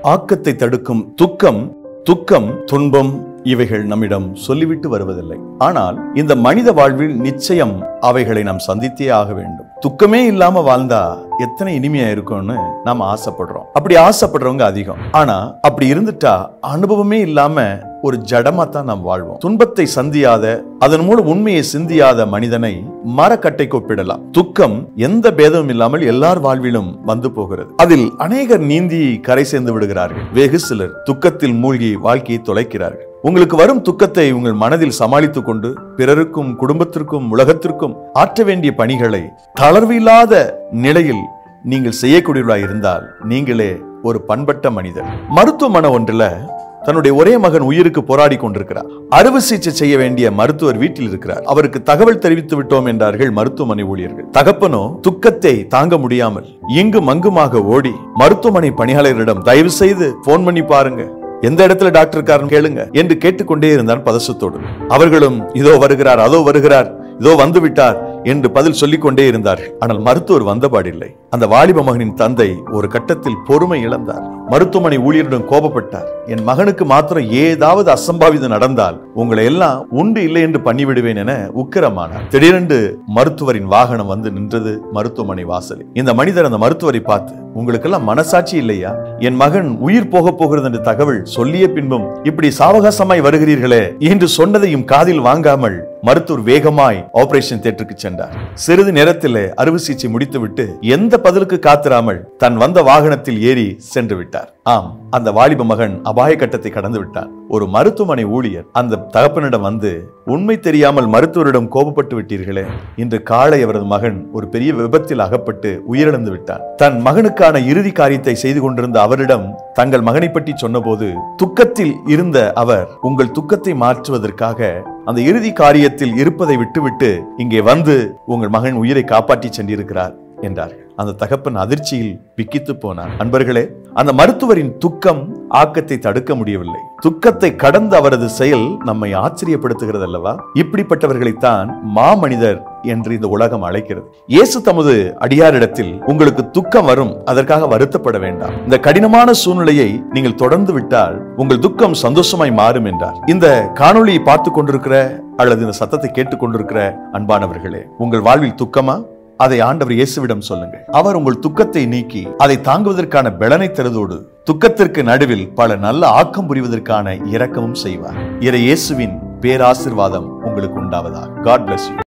ஆக்கத்தை தடுக்கும் துக்கம், துன்பம் இவைகள் நம்மிடம் சொல்லிவிட்டு வருவதில்லை. ஆனால் இந்த மனித வாழ்வில் நிச்சயம் அவைகளை நாம் சந்தித்தே ஆக வேண்டும். துக்கமே இல்லாம வாழ்ந்தா எத்தனை இனிமையா இருக்கும்னு நாம ஆசைப்படுறோம். அப்படி ஆசைப்படுறவங்க அதிகம். ஆனா அப்படி இருந்துட்டா அனுபவமே இல்லாம ஒரு ஜடமா தான் நாம் வாழ்வோம். துன்பத்தை சந்தியாத, அதன் மூலம் உண்மையை சிந்தியாத மனிதனை மரக்கட்டைக்கு ஒப்பிடலாம். துக்கம் எந்த பேதமும் இல்லாமல் எல்லார் வாழ்விலும் வந்து போகிறது. அதில் அநேகர் நீந்தி கரை சேர்ந்து விடுகிறார்கள். வெகு சிலர் துக்கத்தில் மூழ்கி வாழ்க்கையை தொலைக்கிறார்கள். உங்களுக்கு வரும் துக்கத்தை உங்கள் மனதில் சமாளித்துக் கொண்டு பிறருக்கும், குடும்பத்திற்கும், உலகத்திற்கும் ஆற்ற வேண்டிய பணிகளை தளர்வில்லாத நிலையில் நீங்கள் செய்யக்கூடியவர்களாக இருந்தால் நீங்களே ஒரு பண்பட்ட மனிதர். மருத்துவமனை ஒன்றுல தன்னுடைய ஒரே மகன் உயிருக்கு போராடி கொண்டிருக்கிறார். அறுவை சிகிச்சை செய்ய வேண்டிய மருத்துவர் வீட்டில் இருக்கிறார். அவருக்கு தகவல் தெரிவித்து விட்டோம் என்றார்கள் மருத்துவமனை ஊழியர்கள். தகப்பனோ துக்கத்தை தாங்க முடியாமல் இங்கும் அங்குமாக ஓடி மருத்துவமனை பணியாளர்களிடம் தயவு செய்து போன் பண்ணி பாருங்க, எந்த இடத்துல டாக்டர் இருக்காருன்னு கேளுங்க என்று கேட்டுக்கொண்டே இருந்தார் பதசத்தோடு. அவர்களும் இதோ வருகிறார், அதோ வருகிறார், இதோ வந்து விட்டார் என்று பதில் சொல்லிக் கொண்டே இருந்தார்கள். ஆனால் மருத்துவர் வந்தபாடில்லை. அந்த வாலிப மகனின் தந்தை ஒரு கட்டத்தில் பொறுமை இழந்தார். மருத்துவமனை ஊழியரிடம் கோபப்பட்டார். என் மகனுக்கு மாத்திரம் ஏதாவது அசம்பாவிதம் நடந்தால் உங்களை எல்லாம் உண்டு இல்லை என்று பண்ணிவிடுவேன் என உக்கிரமானார். திடீரென்று மருத்துவரின் வாகனம் வந்து நின்றது மருத்துவமனை வாசலில். இந்த மனிதர் அந்த மருத்துவரை பார்த்து, உங்களுக்கெல்லாம் மனசாட்சி இல்லையா? என் மகன் உயிர் போக போகிறது என்று தகவல் சொல்லிய பின்பும் இப்படி சாவகாசமாய் வருகிறீர்களே என்று சொன்னதையும் காதில் வாங்காமல் மருத்துவர் வேகமாய் ஆபரேஷன் தியேட்டருக்கு சென்றார். சிறிது நேரத்தில் அறுவை சிகிச்சை முடித்துவிட்டு எந்த பதிலுக்கு காத்திராமல் தன் வந்த வாகனத்தில் ஏறி சென்று விட்டார். ஆம், அந்த வாலிப மகன் அபாய கட்டத்தை கடந்து விட்டார். ஒரு மருத்துவமனை ஊழியர் அந்த தகப்பனிடம் வந்து, உண்மை தெரியாமல் மருத்துவரிடம் கோபப்பட்டு விட்டீர்களே, இன்று காலை அவரது மகன் ஒரு பெரிய விபத்தில் அகப்பட்டு உயிரிழந்து விட்டார். தன் மகனுக்கான இறுதி காரியத்தை செய்து கொண்டிருந்த அவரிடம் தங்கள் மகனை பற்றி சொன்னபோது துக்கத்தில் இருந்த அவர், உங்கள் துக்கத்தை மாற்றுவதற்காக அந்த இறுதி காரியத்தில் இருப்பதை விட்டுவிட்டு இங்கே வந்து உங்கள் மகன் உயிரை காப்பாற்றி சென்றிருக்கிறார் என்றார். அந்த தகப்பன் அதிர்ச்சியில் விக்கித்து போனார். அன்பர்களே, அந்த மருத்துவரின் துக்கம் ஆக்கத்தை தடுக்க முடியவில்லை. துக்கத்தை கடந்த அவரது செயல் நம்மை ஆச்சரியப்படுத்துகிறது அல்லவா? இப்படிப்பட்டவர்களைத்தான் மாமனிதர் என்று இந்த உலகம் அழைக்கிறது. இயேசு தமது அடியாரிடத்தில், உங்களுக்கு துக்கம் வரும், அதற்காக வருத்தப்பட வேண்டாம், இந்த கடினமான சூழ்நிலையை நீங்கள் தொடர்ந்து விட்டால் உங்கள் துக்கம் சந்தோஷமாய் மாறும் என்றார். இந்த காணொளியை பார்த்து கொண்டிருக்கிற அல்லது இந்த சத்தத்தை கேட்டுக் கொண்டிருக்கிற அன்பானவர்களே, உங்கள் வாழ்வில் துக்கமா? அதை ஆண்டவர் இயேசுவிடம் சொல்லுங்கள். அவர் உங்கள் துக்கத்தை நீக்கி அதை தாங்குவதற்கான பலனை தருவதோடு துக்கத்திற்கு நடுவில் பல நல்ல ஆக்கம் புரிவதற்கான இரக்கமும் செய்வார். இயேசுவின் பேராசீர்வாதம் உங்களுக்கு உண்டாவதாக. God bless you.